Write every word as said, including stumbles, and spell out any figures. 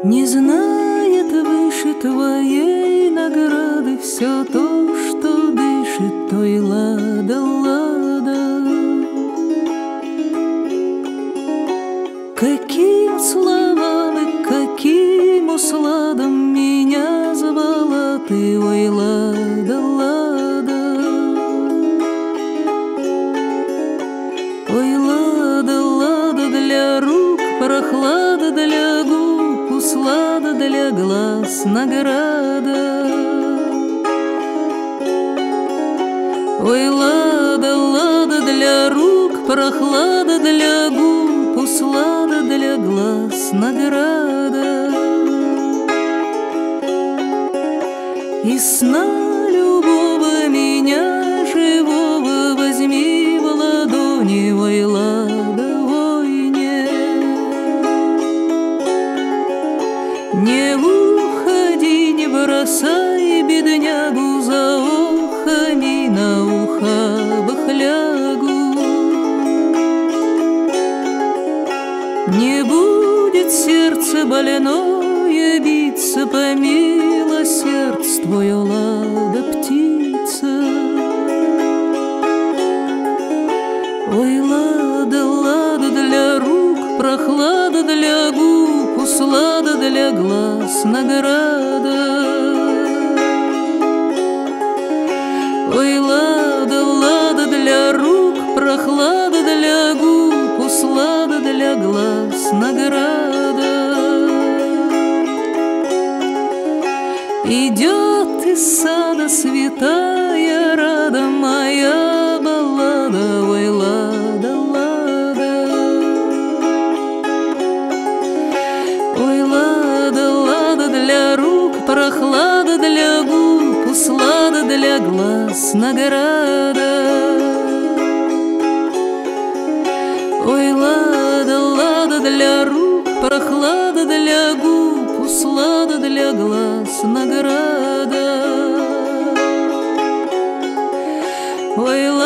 Не знает выше твоей награды все то, что дышит, ой, лада, лада. Каким словам и каким усладом меня звала ты, ой, лада, лада. Ой, лада, лада, для рук прохлада, для губ услада, для глаз награда. Ой, лада, лада, для рук прохлада, для губ услада, для глаз награда. Из сна любого меня живого возьми в ладони, ой, лада, ой, не. Не уходи, не бросай беднягу за охами на ухабах лягу. Не будет сердце больное биться, помилосердствуй, лада, птица. Ой, лада, лада, для рук прохлада, для губ услада, для глаз награда. Ой, лада, лада, для рук прохлада, для губ услада, для глаз награда. Идет из сада святая рада, моя баллада, ой, лада, лада. Ой, лада, лада, для рук прохлада, для губ услада, для глаз награда. Ой, лада, лада, для рук прохлада, для губ услада, для глаз награда. Ой,